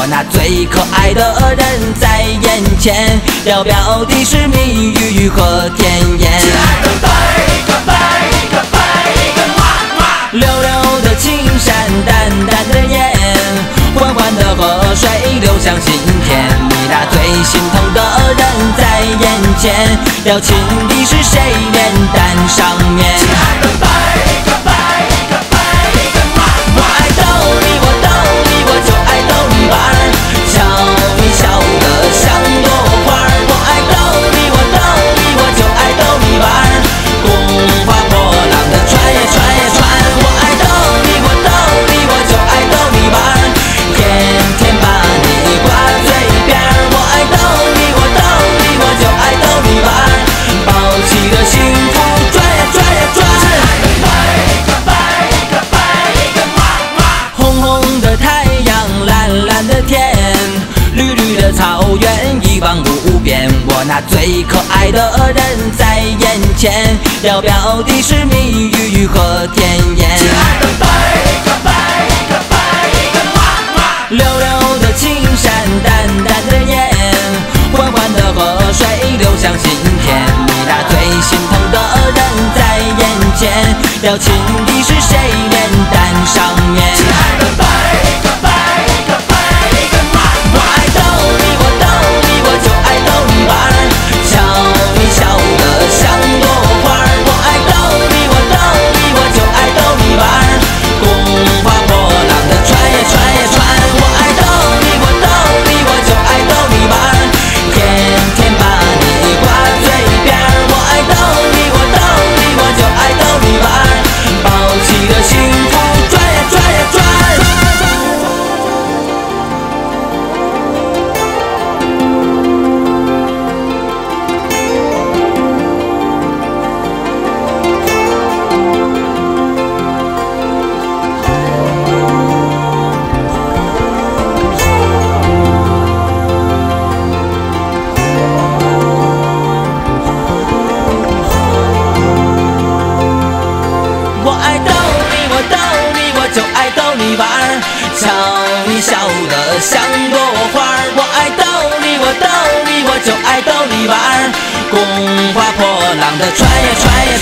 那最可爱的人在眼前，遥遥的是蜜语和甜言。 亲爱的拜， 溜溜的青山，淡淡的烟，缓缓的河水流向心田。你那最心疼的人在眼前，要亲的是谁脸蛋上面？ 亲爱的拜， 我爱逗你，我逗你，我就爱逗你玩儿，瞧你笑得像朵花儿。我爱逗你，我逗你，我就爱逗你玩儿，共划波浪的船呀船呀船。我爱逗你，我逗你，我就爱逗你玩儿，天天把你挂嘴边儿。我爱逗你，我逗你，我就爱逗你玩儿，抱起的幸福转呀转呀转。红红的太阳，蓝蓝的天，绿绿的草原，一望无边。我那最可爱的人在眼前，遥遥的是蜜语和甜言。 亲爱的拜， 溜溜的青山，淡淡的烟，缓缓的河水流向心田。你那最心疼的人在眼前，要亲的是谁脸蛋上面？ 亲爱的拜， 我爱逗你，我逗你，我就爱逗你玩儿，瞧你笑得像朵花儿。我爱逗你，我逗你，我就爱逗你玩儿，共划波浪的船呀船呀船。我爱逗你，我逗你，我就爱逗你玩儿，天天把你挂嘴边儿。我爱逗你，我逗你，我就爱逗你玩儿，抱起的幸福转呀转呀转。我爱逗你，我逗你，我就爱逗你玩儿，瞧你笑得像朵花儿。我爱逗你，我逗你，我就爱逗你玩儿，共划波浪的船呀船呀